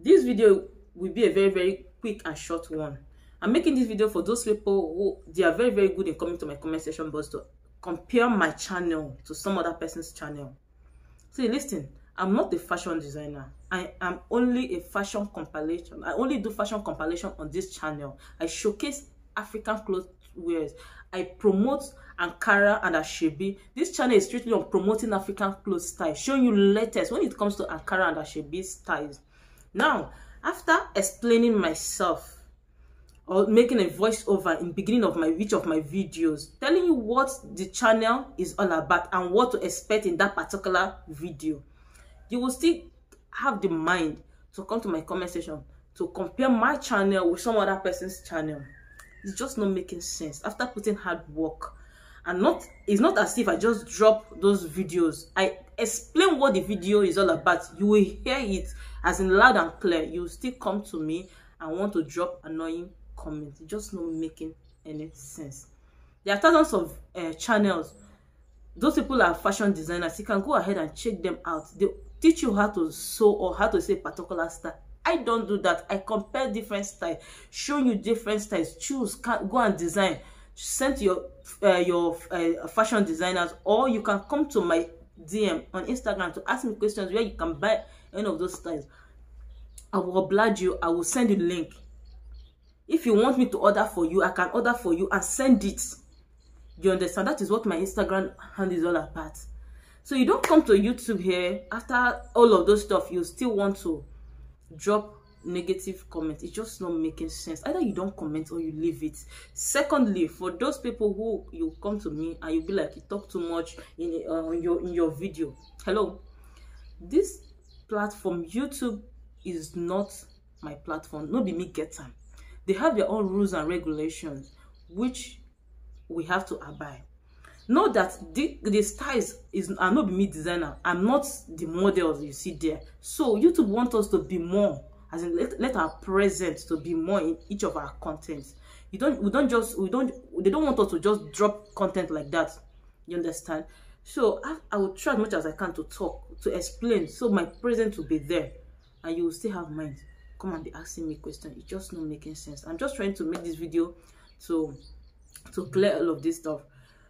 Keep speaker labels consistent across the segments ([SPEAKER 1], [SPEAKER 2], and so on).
[SPEAKER 1] This video will be a very quick and short one. I'm making this video for those people who they are very good in coming to my comment section box to compare my channel to some other person's channel. See, listen, I'm not a fashion designer. I am only a fashion compilation. I only do fashion compilation on this channel. I showcase African clothes wears. I promote Ankara and Ashebi. This channel is strictly on promoting African clothes style, showing you latest when it comes to Ankara and Ashebi styles. Now, after explaining myself or making a voiceover in beginning of each of my videos, telling you what the channel is all about and what to expect in that particular video, you will still have the mind to come to my comment section to compare my channel with some other person's channel. It's just not making sense. After putting hard work, and it's not as if I just drop those videos. I explain what the video is all about. You will hear it as in loud and clear. You will still come to me and want to drop annoying comments. It's just not making any sense. There are thousands of channels. Those people are fashion designers. You can go ahead and check them out. They teach you how to sew or how to say particular style. I don't do that. I compare different styles, show you different styles. Choose, go and design. Send to your fashion designers, or you can come to my DM on Instagram to ask me questions where you can buy any of those styles. I will oblige you. I will send you the link. If you want me to order for you, I can order for you and send it. You understand? That is what my Instagram handle is all about. So you don't come to YouTube here after all of those stuff. You still want to drop negative comments. It's just not making sense. Either you don't comment or you leave it. Secondly, for those people who you come to me and you be like, you talk too much in your video. Hello, this platform YouTube is not my platform. No be me get time. They have their own rules and regulations which we have to abide. Know that the styles are not be me designer. I'm not the models you see there. So YouTube wants us to be more, as in let our presence to be more in each of our contents. They don't want us to just drop content like that. You understand? So I will try as much as I can to talk, to explain, so my presence will be there, and you will still have mind. Come and be asking me questions. It's just not making sense. I'm just trying to make this video to clear all of this stuff.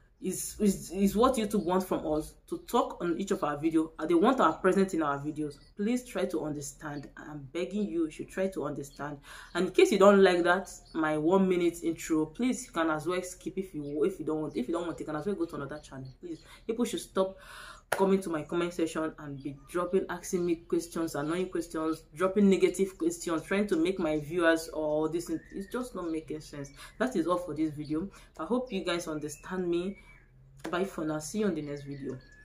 [SPEAKER 1] Is what YouTube wants from us, to talk on each of our videos. They want our presence in our videos. Please try to understand. I'm begging you, you should try to understand. And in case you don't like that, my 1 minute intro, please, you can as well skip if you don't want. If you don't want, you can as well go to another channel. Please, people should stop coming to my comment section and be asking me questions, annoying questions, dropping negative questions, trying to make my viewers or this. It's just not making sense. That is all for this video. I hope you guys understand me. Bye for now. See you on the next video.